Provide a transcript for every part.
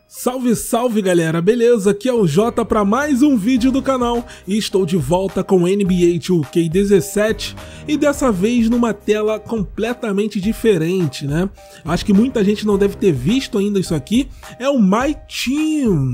Salve, salve galera, beleza? Aqui é o Jota para mais um vídeo do canal e estou de volta com NBA 2K17 e dessa vez numa tela completamente diferente, né? Acho que muita gente não deve ter visto ainda isso aqui, é o My Team.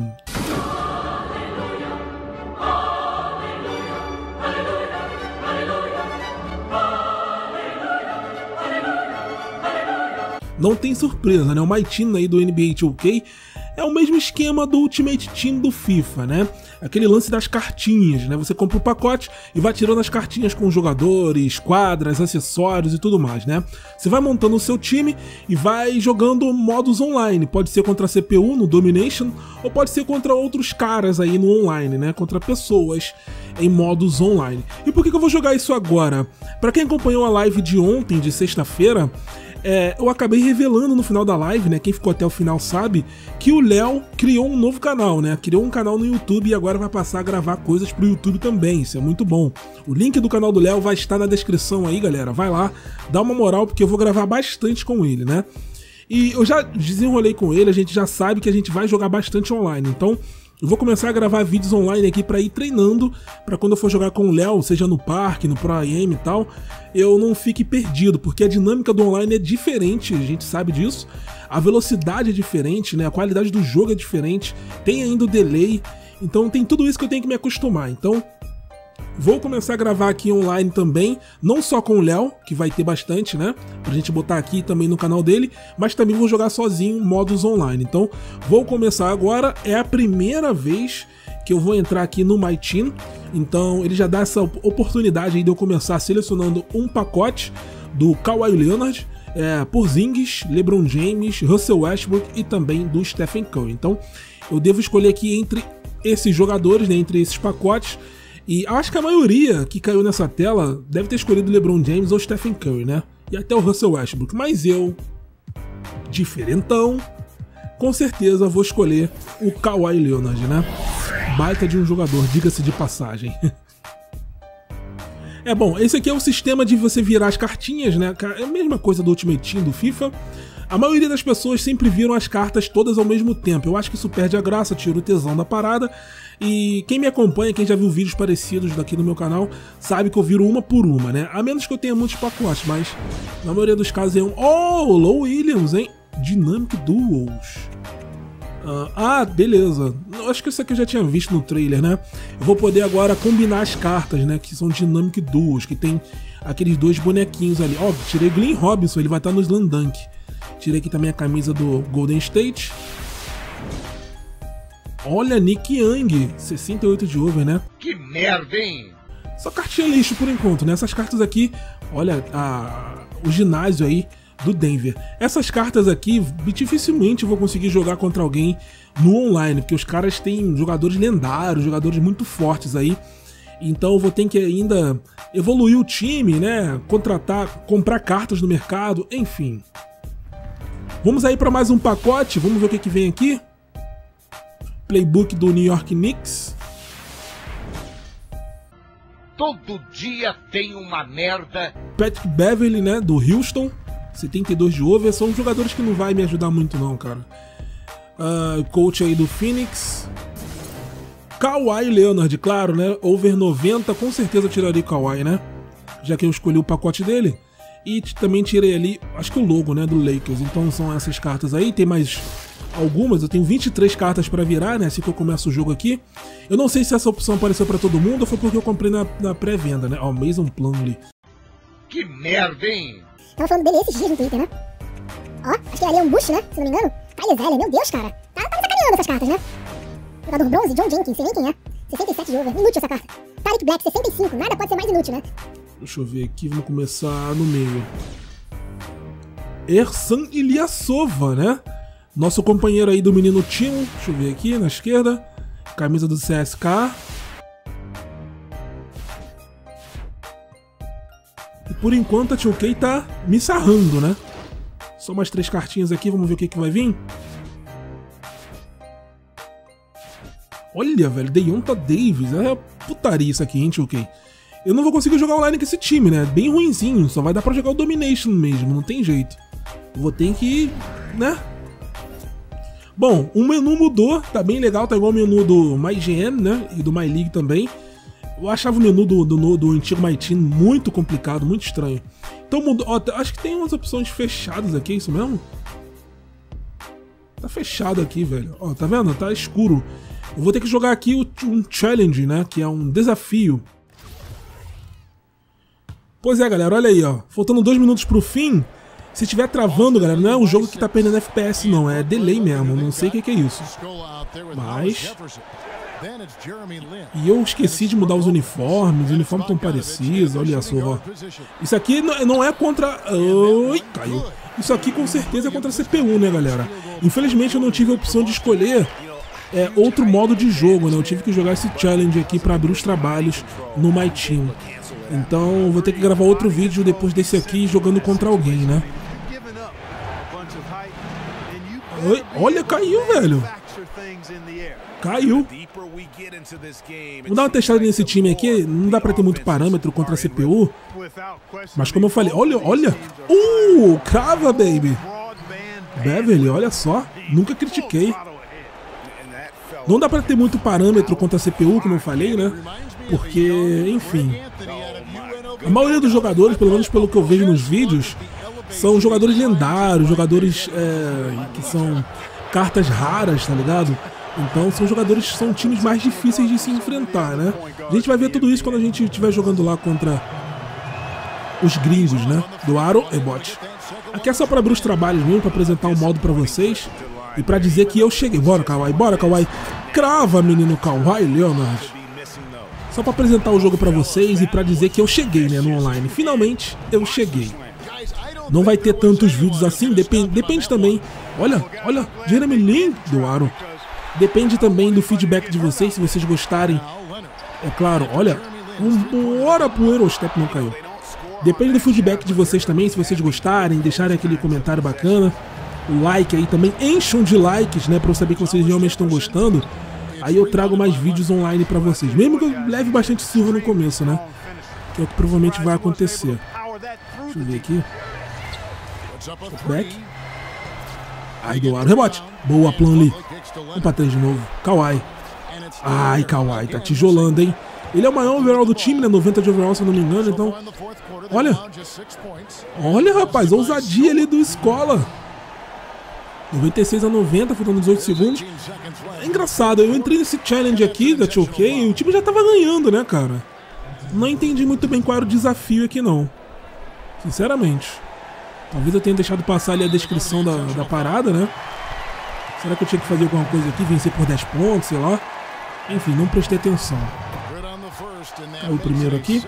Não tem surpresa, né? O My Team aí do NBA 2K é o mesmo esquema do Ultimate Team do FIFA, né? Aquele lance das cartinhas, né? Você compra o pacote e vai tirando as cartinhas com jogadores, quadras, acessórios e tudo mais, né? Você vai montando o seu time e vai jogando modos online. Pode ser contra a CPU no Domination ou pode ser contra outros caras aí no online, né? Contra pessoas em modos online. E por que eu vou jogar isso agora? Para quem acompanhou a live de ontem, de sexta-feira, eu acabei revelando no final da live, né, quem ficou até o final sabe, que o Léo criou um novo canal, né, criou um canal no YouTube e agora vai passar a gravar coisas pro YouTube também, isso é muito bom. O link do canal do Léo vai estar na descrição aí, galera, vai lá, dá uma moral porque eu vou gravar bastante com ele, né. E eu já desenrolei com ele, a gente já sabe que a gente vai jogar bastante online, então eu vou começar a gravar vídeos online aqui pra ir treinando, pra quando eu for jogar com o Léo, seja no parque, no Pro AM e tal, eu não fique perdido, porque a dinâmica do online é diferente, a gente sabe disso, a velocidade é diferente, né? A qualidade do jogo é diferente, tem ainda o delay, então tem tudo isso que eu tenho que me acostumar, então vou começar a gravar aqui online também, não só com o Léo, que vai ter bastante, né, pra gente botar aqui também no canal dele, mas também vou jogar sozinho modos online. Então vou começar agora, é a primeira vez que eu vou entrar aqui no My Team, então ele já dá essa oportunidade aí de eu começar selecionando um pacote do Kawhi Leonard, Porzingis, LeBron James, Russell Westbrook e também do Stephen Curry. Então eu devo escolher aqui entre esses jogadores, né, entre esses pacotes. E acho que a maioria que caiu nessa tela deve ter escolhido LeBron James ou Stephen Curry, né? E até o Russell Westbrook. Mas eu, diferentão, com certeza vou escolher o Kawhi Leonard, né? Baita de um jogador, diga-se de passagem. Bom, esse aqui é o sistema de você virar as cartinhas, né? É a mesma coisa do Ultimate Team do FIFA. A maioria das pessoas sempre viram as cartas todas ao mesmo tempo. Eu acho que isso perde a graça, tira o tesão da parada. E quem me acompanha, quem já viu vídeos parecidos daqui no meu canal, sabe que eu viro uma por uma, né? A menos que eu tenha muitos pacotes, mas na maioria dos casos é um... Oh, Lou Williams, hein? Dynamic Duels. Beleza. Acho que isso aqui eu já tinha visto no trailer, né? Eu vou poder agora combinar as cartas, né? Que são Dynamic Duels, que tem aqueles dois bonequinhos ali. Ó, tirei Glenn Robinson, ele vai estar no Slam Dunk. Tirei aqui também a camisa do Golden State. Olha, Nick Young, 68 de over, né? Que merda, hein? Só cartinha lixo por enquanto, né? Essas cartas aqui, olha, o ginásio aí do Denver. Essas cartas aqui, dificilmente eu vou conseguir jogar contra alguém no online, porque os caras têm jogadores lendários, jogadores muito fortes aí. Então eu vou ter que ainda evoluir o time, né? Contratar, comprar cartas no mercado, enfim. Vamos aí para mais um pacote, vamos ver o que vem aqui. Playbook do New York Knicks. Todo dia tem uma merda. Patrick Beverley, né, do Houston, 72 de over. São jogadores que não vai me ajudar muito não, cara. Coach aí do Phoenix. Kawhi Leonard, claro, né, over 90, com certeza eu tiraria o Kawhi, né, já que eu escolhi o pacote dele. E também tirei ali, acho que o logo, né, do Lakers. Então são essas cartas aí, tem mais algumas, eu tenho 23 cartas pra virar, né, assim que eu começo o jogo aqui. Eu não sei se essa opção apareceu pra todo mundo ou foi porque eu comprei na pré-venda, né. Ó, Mason Plumlee. Que merda, hein? Tava falando dele esses dias no Twitter, né. Ó, acho que ali é um Bush, né, se não me engano. Kyle Zeller, meu Deus, cara. Tá me sacaneando essas cartas, né. Jogador bronze, John Jenkins, sei nem quem é. 67 de over, inútil essa carta. Tariq Black, 65, nada pode ser mais inútil, né. Deixa eu ver aqui, vamos começar no meio. Ersan Ilyasova, né? Nosso companheiro aí do menino Timo. Deixa eu ver aqui na esquerda. Camisa do CSK. E por enquanto a 2K tá me sarrando, né? Só mais 3 cartinhas aqui, vamos ver o que vai vir. Olha, velho, Deonta Davis. É putaria isso aqui, hein, 2K? Eu não vou conseguir jogar online com esse time, né? Bem ruinzinho, só vai dar pra jogar o Domination mesmo, não tem jeito. Eu vou ter que, né? Bom, o menu mudou, tá bem legal, tá igual o menu do MyGM, né? E do MyLeague também. Eu achava o menu do antigo MyTeam muito complicado, muito estranho. Então mudou. Ó, acho que tem umas opções fechadas aqui, é isso mesmo? Tá fechado aqui, velho. Ó, tá vendo? Tá escuro. Eu vou ter que jogar aqui um challenge, né? Que é um desafio. Pois é, galera, olha aí, ó. Faltando 2 minutos pro fim. Se estiver travando, galera, não é um jogo que tá perdendo FPS, não. É delay mesmo. Não sei o que é isso. Mas... E eu esqueci de mudar os uniformes. Os uniformes estão parecidos, olha só, ó. Isso aqui não é contra... Oi, caiu. Isso aqui com certeza é contra a CPU, né, galera? Infelizmente eu não tive a opção de escolher outro modo de jogo, né? Eu tive que jogar esse challenge aqui para abrir os trabalhos no MyTeam. Então vou ter que gravar outro vídeo depois desse aqui jogando contra alguém, né? Oi, olha, caiu, velho. Caiu. Vou dar uma testada nesse time aqui. Não dá pra ter muito parâmetro contra a CPU. Mas como eu falei, olha. Crava, baby. Beverly, olha só. Nunca critiquei. Não dá pra ter muito parâmetro contra a CPU, como eu falei, né? Porque, enfim. A maioria dos jogadores, pelo menos pelo que eu vejo nos vídeos, são jogadores lendários, jogadores que são cartas raras, tá ligado? Então são times mais difíceis de se enfrentar, né? A gente vai ver tudo isso quando a gente estiver jogando lá contra os gringos, né? Do Aro e Bot. Aqui é só para abrir os trabalhos mesmo, para apresentar um modo para vocês e para dizer que eu cheguei. Bora, Kawaii, bora, Kawaii. Crava, menino Kawaii, Leonard. Só para apresentar o jogo para vocês e para dizer que eu cheguei, né, no online. Finalmente eu cheguei. Não vai ter tantos vídeos assim, depende também. Olha, Jeremy Lin do Aro. Depende também do feedback de vocês, se vocês gostarem. É claro, olha, bora pro Eurostep, não caiu. Depende do feedback de vocês também, se vocês gostarem, deixarem aquele comentário bacana. O like aí também, encham de likes, né, pra eu saber que vocês realmente estão gostando. Aí eu trago mais vídeos online pra vocês, mesmo que eu leve bastante surra no começo, né, que é o que provavelmente vai acontecer. Deixa eu ver aqui. Back. Aí do Aro, rebote. Boa, Planley. 1-3 de novo. Kawaii. Ai, Kawaii, tá tijolando, hein? Ele é o maior overall do time, né? 90 de overall, se eu não me engano, então... Olha, rapaz, a ousadia ali do Escola. 96-90, faltando 18 segundos. É engraçado, eu entrei nesse challenge aqui da 2K e o time já tava ganhando, né, cara? Não entendi muito bem qual era o desafio aqui, não. Sinceramente. Talvez eu tenha deixado passar ali a descrição da parada, né? Será que eu tinha que fazer alguma coisa aqui? Vencer por 10 pontos, sei lá. Enfim, não prestei atenção. Caiu o primeiro aqui.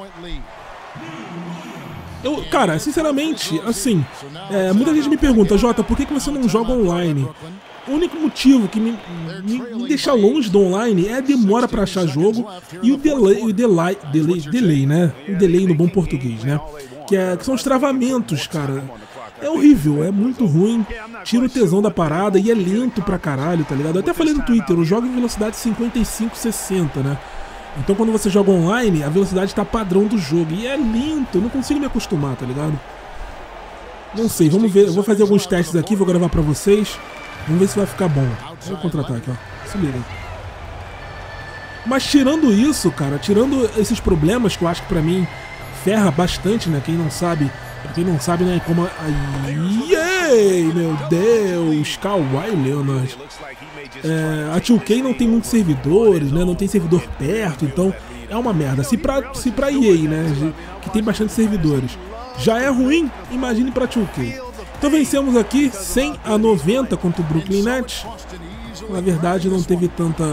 Cara, sinceramente, assim, muita gente me pergunta, Jota, por que você não joga online? O único motivo que me deixa longe do online é a demora pra achar jogo e o delay, né? O delay no bom português, né? Que são os travamentos, cara. É horrível, é muito ruim, tira o tesão da parada e é lento pra caralho, tá ligado? Eu até falei no Twitter, eu jogo em velocidade 55-60, né? Então quando você joga online, a velocidade tá padrão do jogo e é lento, eu não consigo me acostumar, tá ligado? Não sei, vamos ver, eu vou fazer alguns testes aqui, vou gravar pra vocês, vamos ver se vai ficar bom. Olha o contra-ataque, ó, se liga. Mas tirando isso, cara, tirando esses problemas que eu acho que pra mim ferra bastante, né, quem não sabe, né, como... Ai, meu Deus, Kawaii Leonard. A 2K não tem muitos servidores, né, não tem servidor perto, então é uma merda. Se pra EA, né, que tem bastante servidores, já é ruim, imagine pra 2K. Então vencemos aqui 100-90 contra o Brooklyn Nets. Na verdade não teve tanto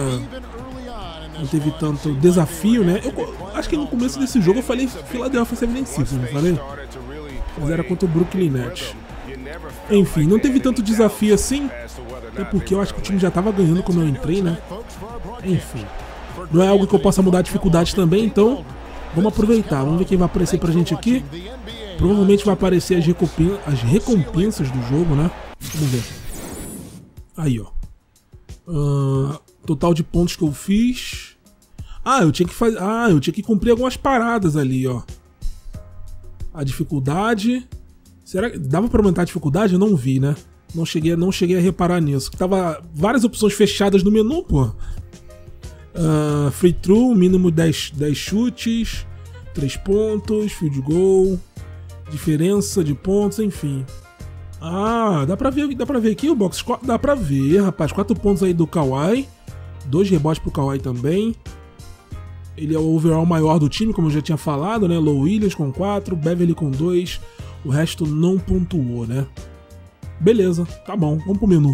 desafio, né? Eu acho que no começo desse jogo eu falei Philadelphia 76ers, não falei? Mas era contra o Brooklyn Nets. Enfim, não teve tanto desafio assim, até porque eu acho que o time já tava ganhando quando eu entrei, né? Enfim, não é algo que eu possa mudar a dificuldade também, então vamos aproveitar. Vamos ver quem vai aparecer pra gente aqui. Provavelmente vai aparecer as recompensas do jogo, né? Vamos ver. Aí, ó. Total de pontos que eu fiz. Eu tinha que cumprir algumas paradas ali, ó. A dificuldade. Será que dava pra aumentar a dificuldade? Eu não vi, né? Não cheguei a reparar nisso. Tava várias opções fechadas no menu, pô. Free throw, mínimo 10 chutes, 3 pontos, field goal, diferença de pontos, enfim. Ah, dá pra ver aqui o box score? Dá pra ver, rapaz. 4 pontos aí do Kawhi, 2 rebotes pro Kawhi também. Ele é o overall maior do time, como eu já tinha falado, né? Lou Williams com 4, Beverly com 2, o resto não pontuou, né? Beleza, tá bom, vamos pro menu.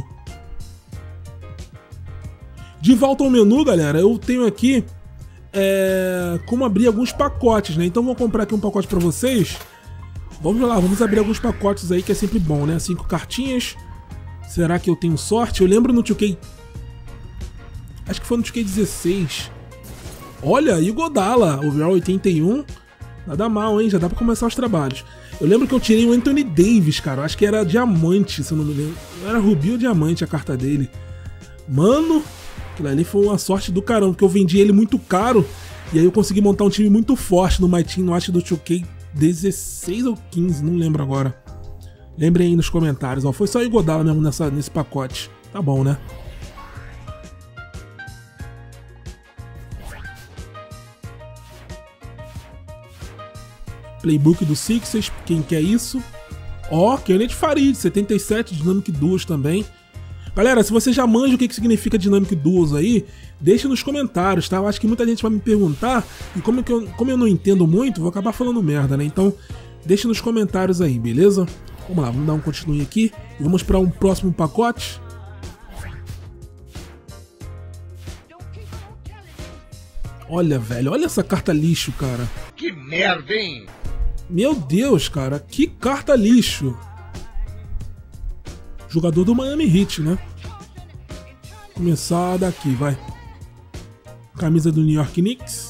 De volta ao menu, galera, eu tenho aqui como abrir alguns pacotes, né? Então vou comprar aqui um pacote pra vocês. Vamos lá, vamos abrir alguns pacotes aí, que é sempre bom, né? 5 cartinhas. Será que eu tenho sorte? Eu lembro no 2K... Acho que foi no 2K16. Olha, Iguodala, overall 81. Nada mal, hein? Já dá pra começar os trabalhos. Eu lembro que eu tirei o Anthony Davis, cara. Eu acho que era diamante, se eu não me lembro. Era rubi ou diamante a carta dele. Mano, aquilo ali foi uma sorte do caramba, porque eu vendi ele muito caro. E aí eu consegui montar um time muito forte no My Team, acho do 2K16 ou 15, não lembro agora. Lembrem aí nos comentários, ó. Foi só Iguodala mesmo nesse pacote. Tá bom, né? Playbook do Sixers, quem quer isso? Ó, Kenneth Farid, 77, Dynamic Duos também. Galera, se você já manja o que significa Dynamic Duos aí, deixa nos comentários, tá? Eu acho que muita gente vai me perguntar, e como eu não entendo muito, vou acabar falando merda, né? Então, deixa nos comentários aí, beleza? Vamos lá, vamos dar um continue aqui e vamos para um próximo pacote. Olha, velho, olha essa carta lixo, cara. Que merda, hein? Meu Deus, cara, que carta lixo. Jogador do Miami Heat, né? Começar daqui, vai. Camisa do New York Knicks.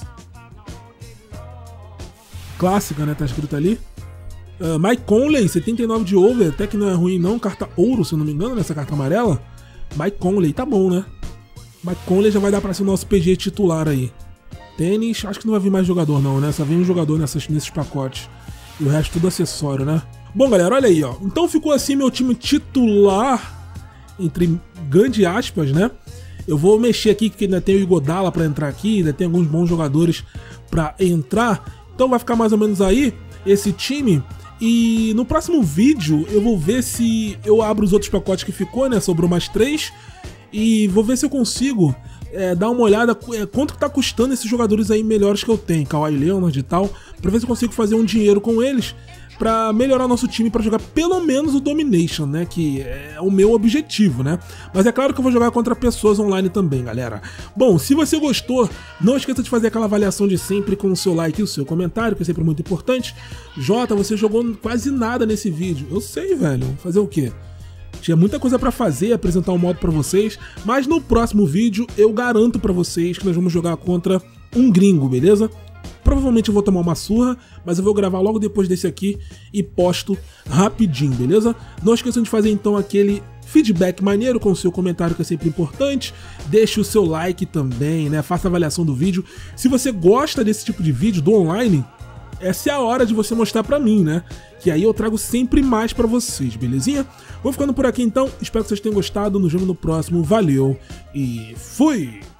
Clássica, né? Tá escrito ali. Mike Conley, 79 de over. Até que não é ruim não. Carta ouro, se eu não me engano, nessa carta amarela. Mike Conley, tá bom, né? Mike Conley já vai dar pra ser o nosso PG titular aí. Tênis, acho que não vai vir mais jogador não, né? Só vem um jogador nesses pacotes. E o resto tudo acessório, né? Bom, galera, olha aí, ó. Então ficou assim meu time titular, entre grandes aspas, né? Eu vou mexer aqui, porque ainda tem o Iguodala pra entrar aqui, ainda tem alguns bons jogadores pra entrar. Então vai ficar mais ou menos aí esse time. E no próximo vídeo eu vou ver se eu abro os outros pacotes que ficou, né? Sobrou mais 3. E vou ver se eu consigo dar uma olhada quanto que tá custando esses jogadores aí melhores que eu tenho, Kawhi Leonard e tal, pra ver se eu consigo fazer um dinheiro com eles pra melhorar nosso time, pra jogar pelo menos o Domination, né, que é o meu objetivo, né. Mas é claro que eu vou jogar contra pessoas online também, galera. Bom, se você gostou, não esqueça de fazer aquela avaliação de sempre com o seu like e o seu comentário, que é sempre muito importante. Jota, você jogou quase nada nesse vídeo. Eu sei, velho, fazer o quê? Tinha muita coisa pra fazer, apresentar um modo pra vocês, mas no próximo vídeo eu garanto pra vocês que nós vamos jogar contra um gringo, beleza? Provavelmente eu vou tomar uma surra, mas eu vou gravar logo depois desse aqui e posto rapidinho, beleza? Não esqueçam de fazer então aquele feedback maneiro com o seu comentário, que é sempre importante. Deixe o seu like também, né? Faça a avaliação do vídeo. Se você gosta desse tipo de vídeo, do online, essa é a hora de você mostrar pra mim, né? Que aí eu trago sempre mais pra vocês, belezinha? Vou ficando por aqui então, espero que vocês tenham gostado, nos vemos no próximo, valeu e fui!